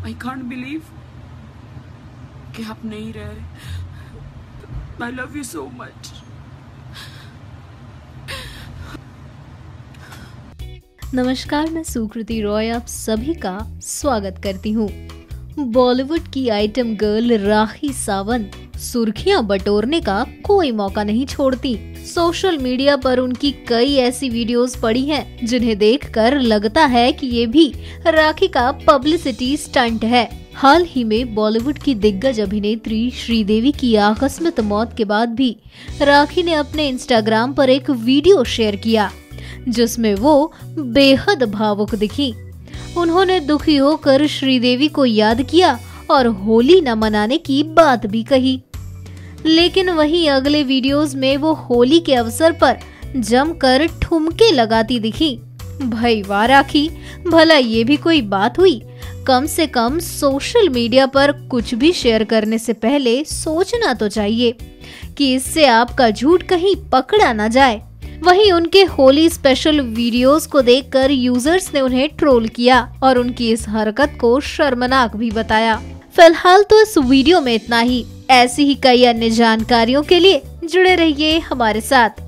I can't believe कि आप नहीं रह रहे। I love you so much. नमस्कार, मैं सुकृति रॉय आप सभी का स्वागत करती हूँ। बॉलीवुड की आइटम गर्ल राखी सावंत सुर्खियां बटोरने का कोई मौका नहीं छोड़ती। सोशल मीडिया पर उनकी कई ऐसी वीडियोस पड़ी हैं जिन्हें देखकर लगता है कि ये भी राखी का पब्लिसिटी स्टंट है। हाल ही में बॉलीवुड की दिग्गज अभिनेत्री श्रीदेवी की आकस्मिक मौत के बाद भी राखी ने अपने इंस्टाग्राम पर एक वीडियो शेयर किया जिसमें वो बेहद भावुक दिखी। उन्होंने दुखी होकर श्रीदेवी को याद किया और होली न मनाने की बात भी कही। लेकिन वहीं अगले वीडियोस में वो होली के अवसर पर जमकर ठुमके लगाती दिखी। भाई वाह राखी, भला ये भी कोई बात हुई? कम से कम सोशल मीडिया पर कुछ भी शेयर करने से पहले सोचना तो चाहिए कि इससे आपका झूठ कहीं पकड़ा ना जाए। वहीं उनके होली स्पेशल वीडियोस को देखकर यूजर्स ने उन्हें ट्रोल किया और उनकी इस हरकत को शर्मनाक भी बताया। फिलहाल तो इस वीडियो में इतना ही। ऐसी ही कई अन्य जानकारियों के लिए जुड़े रहिए हमारे साथ।